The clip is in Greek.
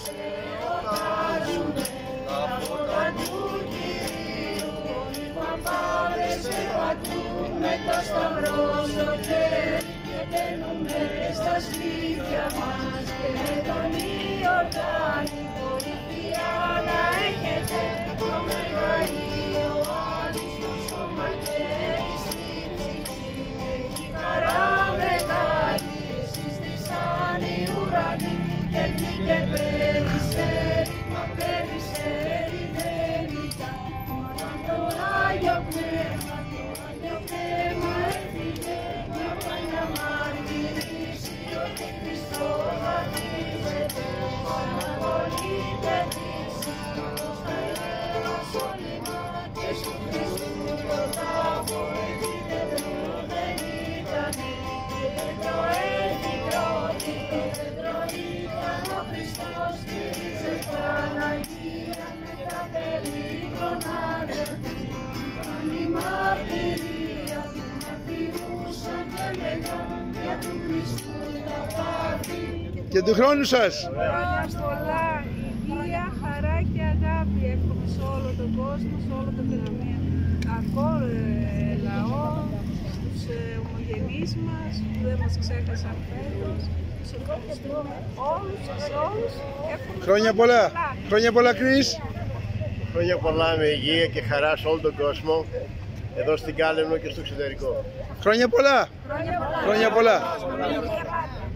εορτάζουμε τα φώτα του Κυρίου. Οι παπάδες περπατούμε το σταυρό στο χέρι και μπαίνουμε στα σπίτια μας και με τον Ιορδάνη κορυφαία να έχετε το μεγαλείο άλυστο σώμα και στη ψυχή. Έχει χαρά μεγάλη, εσείς στήσαν οι ουρανοί και βγήκε περισσέρι, μα περισσέρι δεν ήταν. Μα το Άγιο Πνεύμα, το Άγιο Πνεύμα έφυγε να πάει να μαρτυρήσει ότι Χριστός βαπτίζεται. Αναβολείτε δύση, όπως τα έλεος όλημα και σου Χριστού το τάφο έτσι Πέτρο δεν ήταν. Και Πέτρο έρθει πρώτη, το Πέτρο ήταν ο Χριστός και ρίξε Παναγία με τα περίπτωνα αδερφή. Πάλι μαρτυρία του μαρτυρούσαν και λέγαν για του Χριστού τα πάθη. Και του χρόνου σας! Χρόνια πολλά, υγεία, χαρά και αγάπη εύχομαι σε όλο τον κόσμο, σε όλο τον ελληνικό λαό, στους ομογενείς μας που δεν μας ξέχασαν φέτος. Τους ευχαριστούμε όλους σας όλους. Χρόνια πολλά! Χρόνια πολλά, Κρίς! Χρόνια πολλά με υγεία και χαρά σε όλο τον κόσμο, εδώ στην Κάλυμνο και στο εξωτερικό. Χρόνια πολλά! Χρόνια πολλά!